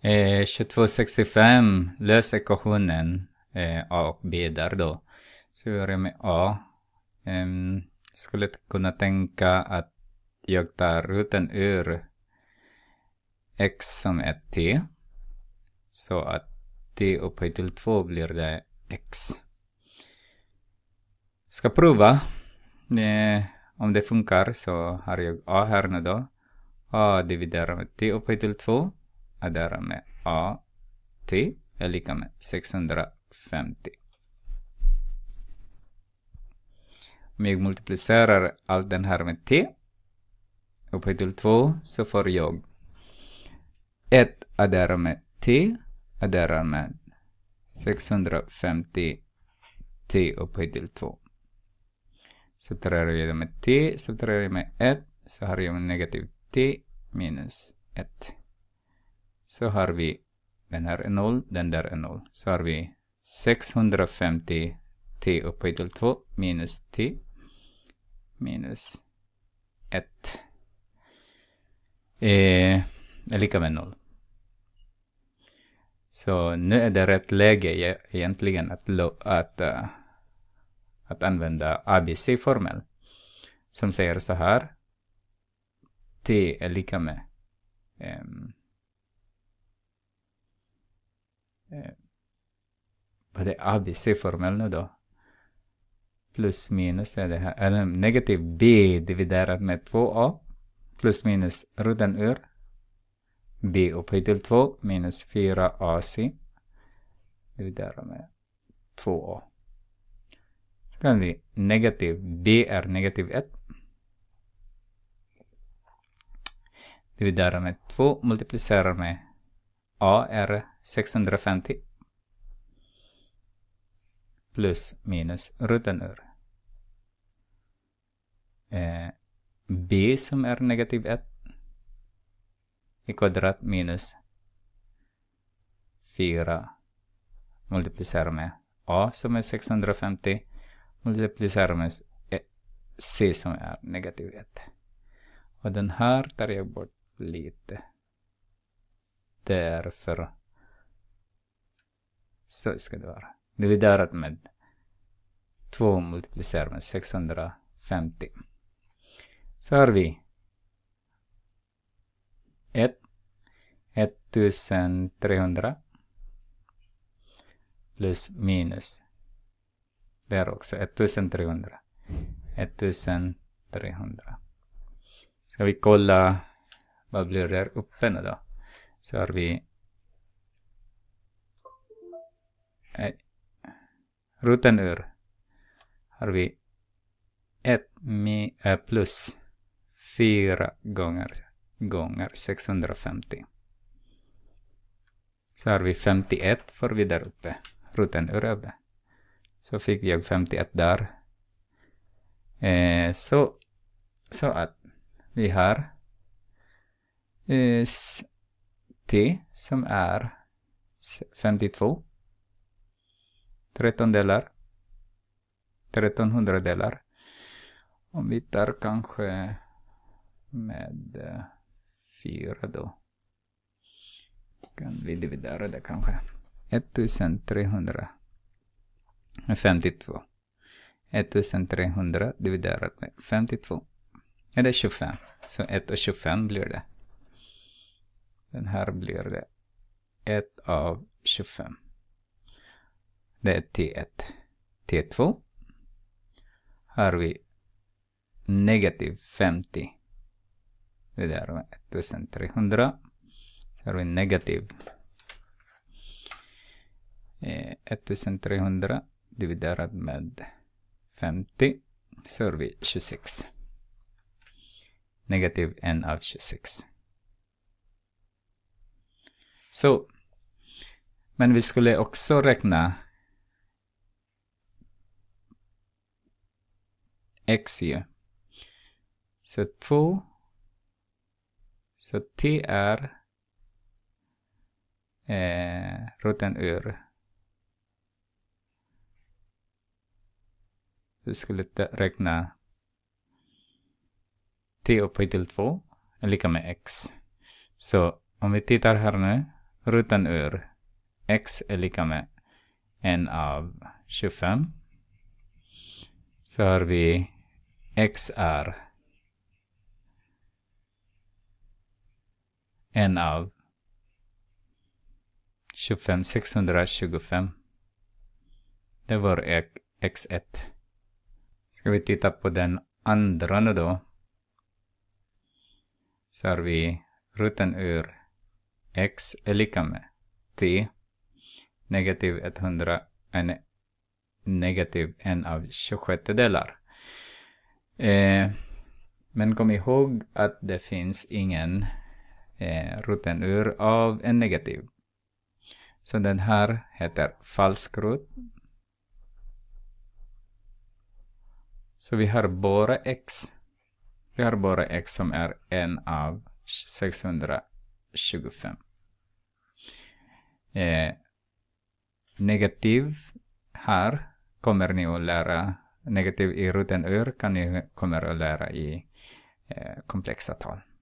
2265, lös ekvationen A och B där då. Så vi börjar med A. Skulle kunna tänka att jag tar roten ur x som är t. Så att t upphöjt till 2 blir det x. Ska prova. Om det funkar så har jag a här nu då. A dividerar med t upphöjt till 2. Addera med a t är lika med 650. Om jag multiplicerar allt den här med t upphöjt till 2 så får jag 1 addera med t addera med 650 t upphöjt till 2. Subtraherar jag det med t, subtraherar jag med 1 så har jag negativ t minus 1. Så har vi, den här är 0, den där är 0. Så har vi 650 t upphöjt till 2 minus t minus 1 är lika med 0. Så nu är det rätt läge egentligen att använda ABC-formel. Som säger så här. T är lika med vad är ABC-formel nu då? Plus minus är det här. Är negativ b dividerat med 2a. Plus minus roten ur b upphöjt till 2 minus 4ac dividerat med 2a. Så kan vi negativ b är negativ 1 dividerat med 2 multiplicerar med a är 650 plus minus roten ur b som är negativ 1 i kvadrat minus 4 multiplicerar med a som är 650 multiplicerar med c som är negativ 1. Och den här tar jag bort lite. Därför så ska det vara. Dividerat med 2 multiplicerar med 650. Så har vi 1300 plus minus. Det är också 1300. 1300. Ska vi kolla vad blir där uppe nu då? Så har vi roten ur har vi 1 plus 4 gånger 650. Så har vi 51 får vi där uppe. Roten ur uppe. Så fick jag 51 där. Så att vi har t som är 52. 13 delar. 1300 delar. Om vi tar kanske med 4 då. Kan vi dividera det kanske. 1300 med 52. 1300 dividerat med 52. Är det 25. Så 1 och 25 blir det. Den här blir det 1 av 25. Det är T1. T2 har vi negativ 50. Det är 1300. Så har vi negativ 1300 dividerat med 50. Så har vi 26. Negativ 1 av 26. Så, men vi skulle också räkna x ju. Så 2. Så t är roten ur. Vi skulle räkna t upphöjt till 2 är lika med x. Så om vi tittar här nu. rutan ur x är lika med 1 av 25. Så har vi x är 1 av 25, 625. Det var x1. Ska vi titta på den andra nu då. Så har vi rutan ur x är lika med t. Negativ 100 är negativ 1 av 26 delar. Men kom ihåg att det finns ingen rutan ur av en negativ. Så den här heter falsk rot. Så vi har bara x. Vi har bara x som är 1 av 625. Negativ här kommer ni att lära. Negativ i rutan ur kan ni kommer att lära i komplexa tal.